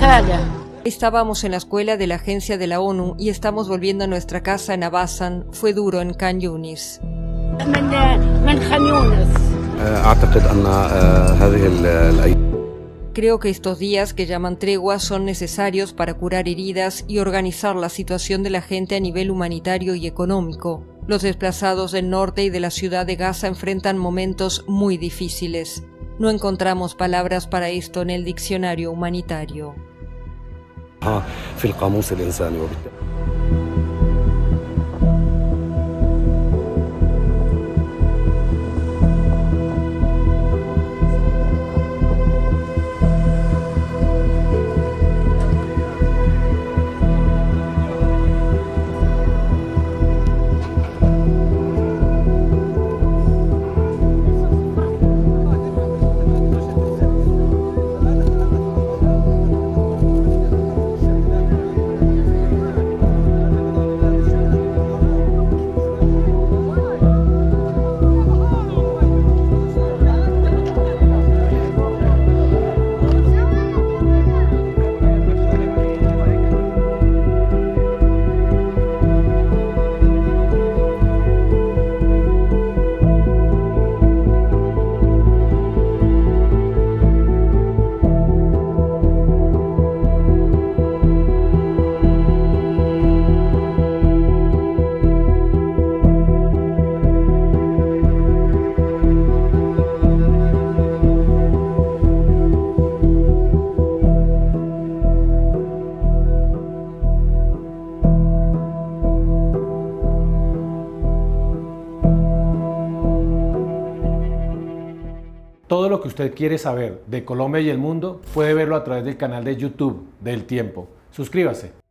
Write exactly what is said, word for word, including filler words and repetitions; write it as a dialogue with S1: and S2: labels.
S1: Estábamos en la escuela de la agencia de la ONU y estamos volviendo a nuestra casa en Abasan. Fue duro en Khan Yunis. Creo que estos días que llaman tregua son necesarios para curar heridas y organizar la situación de la gente a nivel humanitario y económico. Los desplazados del norte y de la ciudad de Gaza enfrentan momentos muy difíciles. No encontramos palabras para esto en el diccionario humanitario.
S2: Todo lo que usted quiere saber de Colombia y el mundo puede verlo a través del canal de YouTube del Tiempo. Suscríbase.